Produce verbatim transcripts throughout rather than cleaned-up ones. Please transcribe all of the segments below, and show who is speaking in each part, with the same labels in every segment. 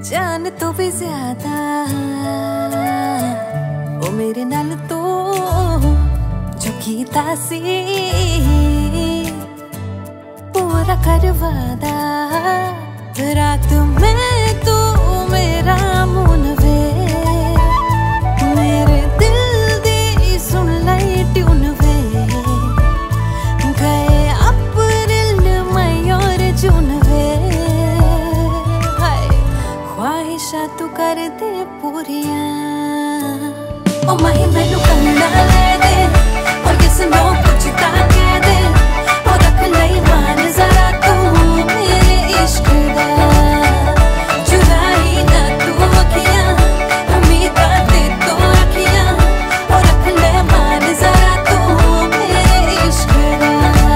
Speaker 1: जान तो भी ज्यादा ओ मेरे नाल तो जो कीता सी पूरा करवादा रात में तू मेरा मुन वे मेरे दिल दी सुन लाई ट्यून वे गए अप्रैल मई और जून वे ख्वाहिशा तू कर दे पूरिया ओ माही मैनू करना ले दे और किसनों कुछ ता कह दे ओ रख लई मान जरा तू मेरे इश्क दा चुराई ना तू अखियां उम्मीदां ते तो रखियां ओ रख ले मान जरा तू मेरे इश्क दा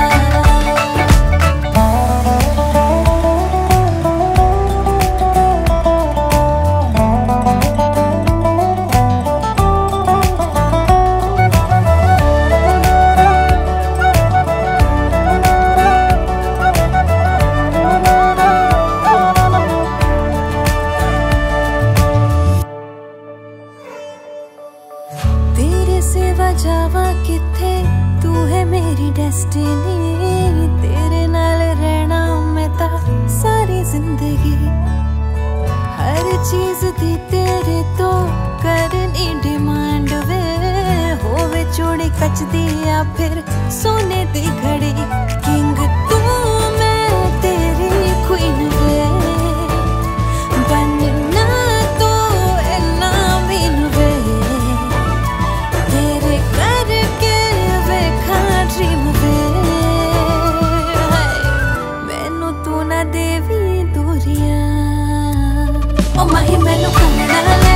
Speaker 1: तेरे सिवा जावा किथे तू है मेरी डेस्टिनी तेरे नाल रहना मैं ता सारी जिंदगी हर चीज दी तेरे तो करनी डिमांड वे होवे चूड़ी कच दी या फिर सोने दी घड़ी किंग तू मैं तेरी क्वीन वे बनना तो इन्ना मीन वे तेरे करके वेखा ड्रीम वे मैनू तू ना देवी दूरियां ओ माही मैनू करना ले